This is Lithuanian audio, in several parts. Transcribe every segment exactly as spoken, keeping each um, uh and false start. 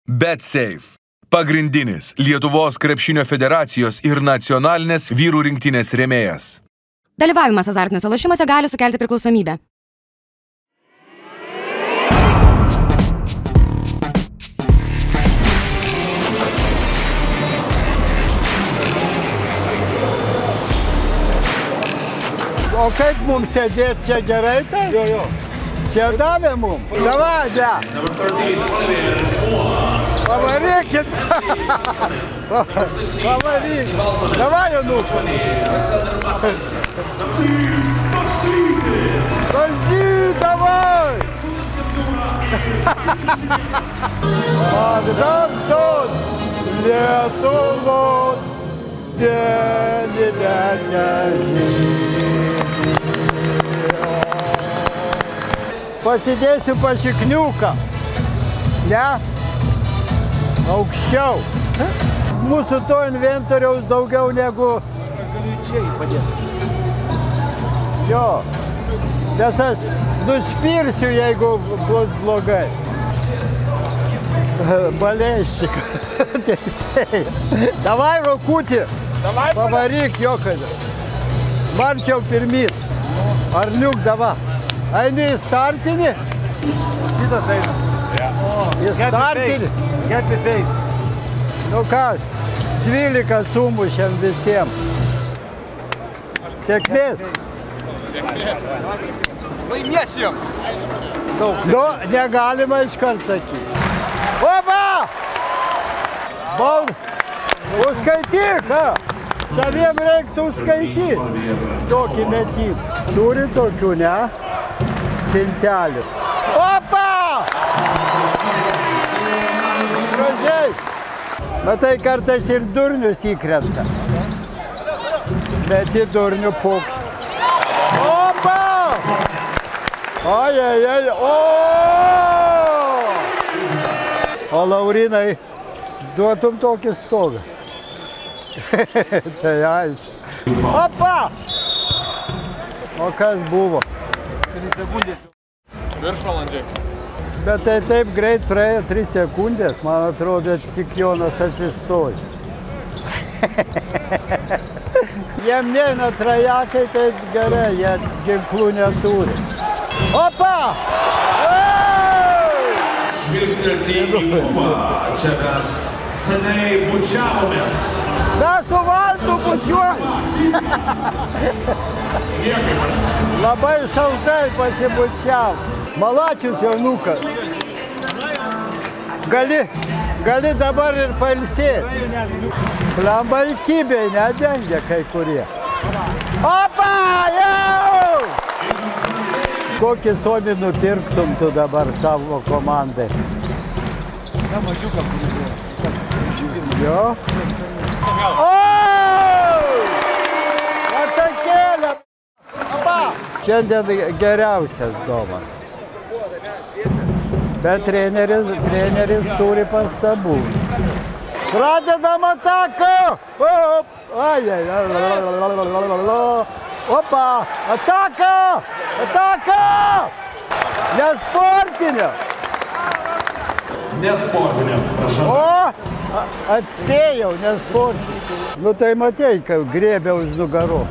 BetSafe. Pagrindinis Lietuvos krepšinio federacijos ir nacionalinės vyrų rinktinės rėmėjas. Dalyvavimas azartiniuose lošimuose gali sukelti priklausomybę. O kaip mums sėdėti čia gerai, tai? Jo, jo. Čia davė mums? Davai, ne. Pavarykit. Pavarykit. Davai, Januku. Kazy, davai. Atgamtos Lietuvos dienį nežinį. Pasidėsiu pašikniuką. Ne? Aukščiau. Mūsų to inventoriaus daugiau negu... Galiu čia įpadėti. Jo. Nes aš nuspirsiu, jeigu bus blogai. Balėščik. Teisėjai. Davai, Rokutį. Pavaryk, Jokada. Marčiau pirmyn. Arniuk, davai. Eini į startinį? Šitas eina. Į startinį? Get the face. Nu ką, dvylika sumušėm visiems. Sėkmės. Sėkmės. Laimėsim. Nu, negalima iškart sakyti. Opa! Bal. Užskaityk, ką? Saviem reiktų užskaityti. Tokį metį. Turi tokių, ne? Tintelių. Opa! Gražiai. Matai, kartais ir durnius įkrenta. Bet į durnių pokštį. Opa! Ai, ai, ai, o! O Laurinai, duotum tokį stogą. Tai aišku. Opa! O kas buvo? Viršvalandžiai. Bet tai taip greit praėjo tris sekundės, man atrodo, tik Jonas atsistoja. Jiem neina trajakai, tai gerai, jie ginklų neturi. Opa! Žvilgtelti į klubą, čia mes seniai bučiavomės. Mes su Valdu bučiuojam. Labai šaltai pasibučiav. Malačius, Jonukas. Gali, gali dabar ir pailsėti. Plemba įkybėj nedengia kai kurie. Opa, jau! Kokį Suomį nupirktum tu dabar savo komandai? Na, mažiuką kurį. Jo? O! Atakėlė! Šiandien geriausias Domas. Bet treneris, treneris turi pastabų. Pradedam ataką! Ai, ai, ai, opa! Ataka! Ataka! Nesportinė! Nesportinė, prašau. O! Atspėjau, nesportinė. Nu tai matei, kaip grėbė už nugarų.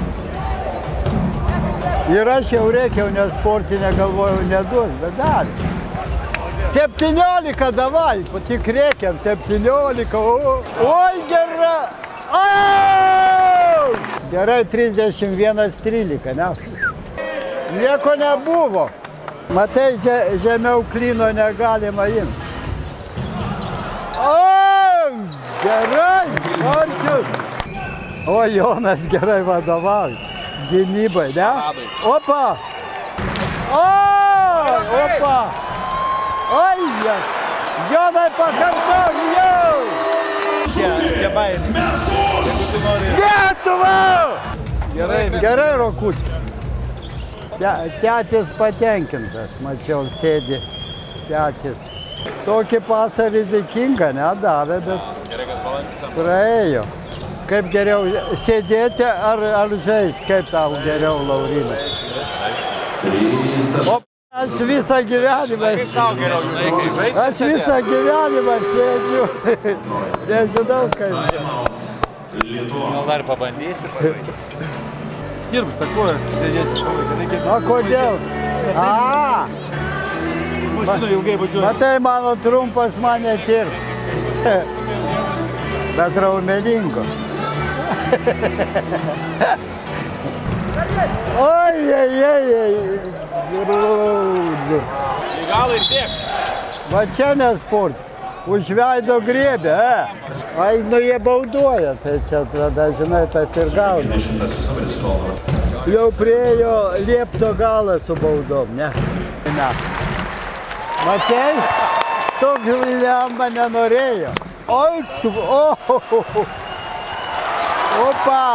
Ir aš jau reikiau nesportinę, galvojau, neduos, bet dar. septyniolika davai, tik reikiam, septyniolika. Oi, gera! Au! Gerai, trisdešimt vienas trylika, ne? Nieko nebuvo. Matai, žemiau klino negalima imti. O, gerai, Marčius. O, Jonas gerai vadovauja. Gynybai, ne? Opa! O, opa! Oi, Jonai, pakartok, jau! Čia baimė. Lietuva! Gerai, gerai, Rokutė. Tetis patenkintas, mačiau, sėdi tetis. Tokį pasą rizikingą nedavė, bet praėjo. Kaip geriau sėdėti ar, ar žaisti, kaip tau geriau, Laurinai? O, Aš visą gyvenimą. Aš visą gyvenimą sėdžiu. Nežinau, kaip. Gal dar pabandysi? Dirbs, sakuojas, sėdėti. O kodėl? A, Mašina ilgai važiuoja. matai, mano trumpas mane tirs. Bet raumeningo. Oi, ei, ei, ei. Gal ir tiek. Va čia nesport. Už veido griebė, e? Ai, nu jie bauduoja, tai čia tada, žinai, tas ir gauna. Jau priejo liepto galą su baudom, ne? Ne. Matei? Toks lemba nenorėjo. Oi, tu, o, o, o, o. Opa!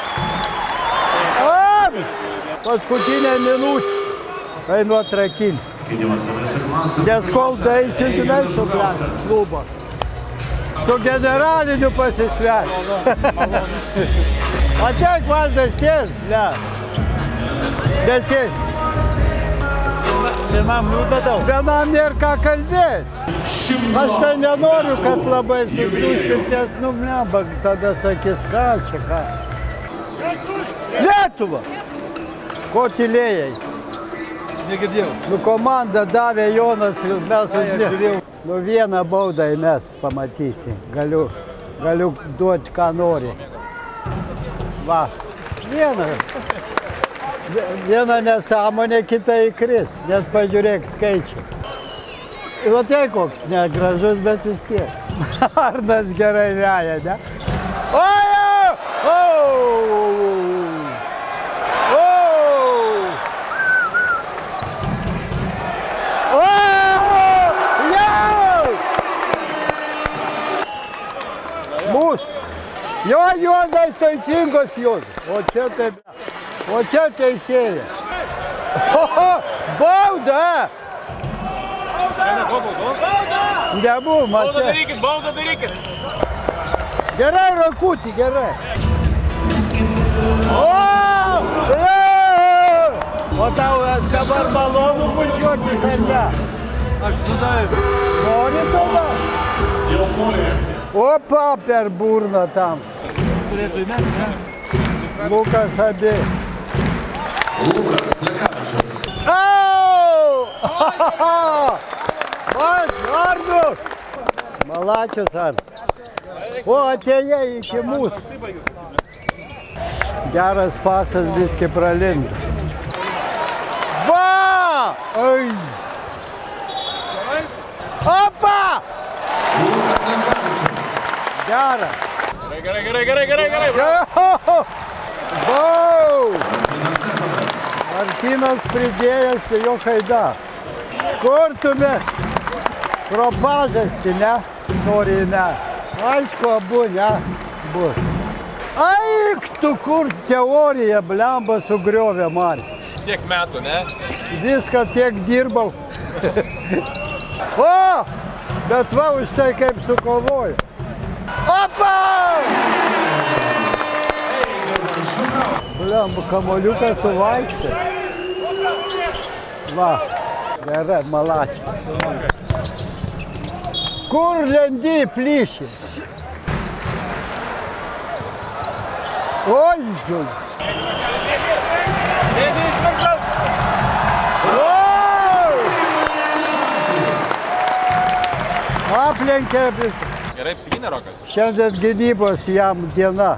O! Paskutinė minutė. Einu atrakinti. Nes kol daisi, žinai, su klubo. Su generaliniu pasisveikinti. Ateik valdas sės, ne. Nesės. Vienam liūda daug. Vienam nėra ką kalbėti. Aš tai nenoriu, kad labai sutriuškint, nes, nu, blemba, tada sakys, ką čia, ką. Lietuva! Ko tylėjai? Negirdėjau. Nu, komanda davė Jonas, mes uždėjom. Nu, vieną baudą mes pamatysim. Galiu, galiu duoti, ką nori. Va, vieną. Viena nesąmonė, kita įkris, nes pažiūrėk skaičiai. Va tai koks, negražus, bet vis tiek. Arnas gerai veja, ne? Oi! O! Mūsų. Jo, Juozas teisingos jos. O čia taip. O čia teisėja. Oho, bauda! Nebuvo, matė. Baudą darykit, baudą darykit. Gerai, Rakutį, gerai. O! O tau dabar malonu bučiuoti, ar ne? Aš tada... Nori tada? Jau kūrėsi. Opa, per burną tam. Turėtų įmest, ne? Lukas abi. Lukas Lekavičius. Au! Vas, Arnu! Malačius, Arnu. O, atėjai iki mūsų. Geras pasas biski pralindo. Va! Ai! Opa! Lukas Lekavičius. Gerą. Gerai, gerai, gerai, gerai, gerai, gerai. Bau! Martynas Sezonas. Martynas pridėjęs jo haida. Kur tu me? Pro pažastį, ne? Nori, ne? Aišku, abu, ne? Bus. Aik, tu kur teorija, blemba, sugriovė man. Tiek metų, ne? Viską tiek dirbau. O! Bet va, už tai kaip sukovoju. Opa! Blemba, kamoliukas suvaikštė. Va, gerai, malačiai. Kur lendi plyšį? Oi, džiui. Dėdė iš viršaus. Aplenkė visą. Gerai apsigynė Rokas. Šiandien gynybos jam diena.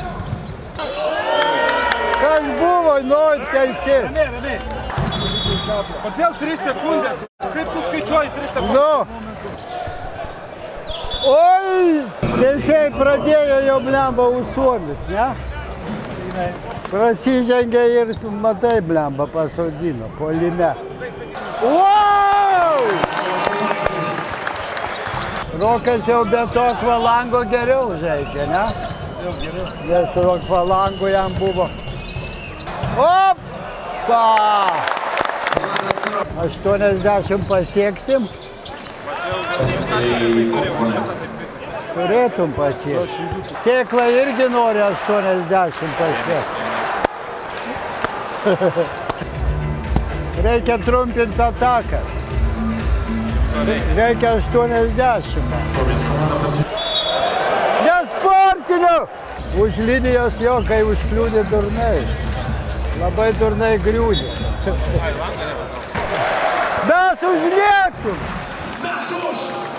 Kas buvo, nori teisė? Ramiai, ramiai. Kodėl tris sekundės? Kaip tu skaičiuoji tris sekundės? Nu. Oi! Teisėjai pradėjo jau blemba Usuomis, ne? Prasižengė ir, matai, blemba pasodino, puolime. Wow! Rokas jau be to akvalango geriau žaidžia, ne? Jau geriau. Nes su akvalangu jam buvo. Opa! aštuoniasdešimt pasieksim? Turėtum pasiekti. Sėkla irgi nori aštuoniasdešimt pasiekti. Reikia trumpinti ataką. Reikia aštuoniasdešimt. Nesportiniu! Už linijos jo, kai užkliūdė durnai. Labai durnai griūdė. Mes užlėktum! Mes už!